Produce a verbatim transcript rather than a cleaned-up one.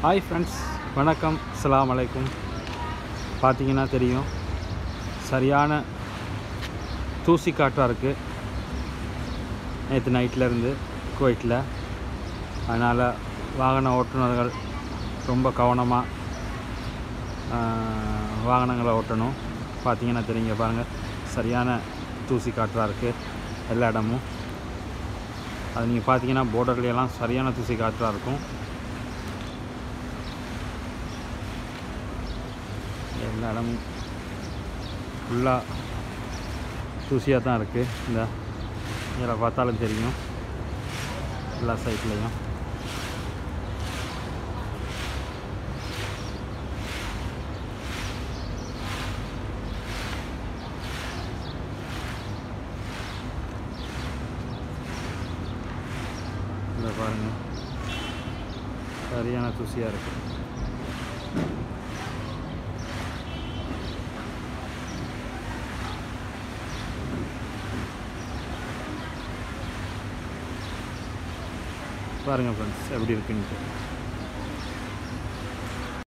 Hi friends, வணக்கம், அஸ்ஸலாமு அலைக்கும். பார்த்தீங்கன்னா தெரியும், சரியான தூசி காற்றாக இருக்குது நேற்று நைட்லேருந்து குவைட்டில். அதனால் வாகன ஓட்டுநர்கள் ரொம்ப கவனமாக வாகனங்களை ஓட்டணும். பார்த்தீங்கன்னா தெரியுங்க, பாருங்கள், சரியான தூசி காற்றாக இருக்குது எல்லா இடமும். அது நீங்கள் பார்த்தீங்கன்னா போர்டர்லையெல்லாம் சரியான தூசி காற்றாக இருக்கும். எல்லா இடமும் ஃபுல்லாக தூசியாக தான் இருக்குது. இந்த இதில் பார்த்தாலும் தெரியும், எல்லா சைட்லேயும். இதை பாருங்கள், சரியான தூசியாக இருக்குது. பாருங்கள் ஃப்ரெண்ட்ஸ், எப்படி இருக்குன்ட்டு.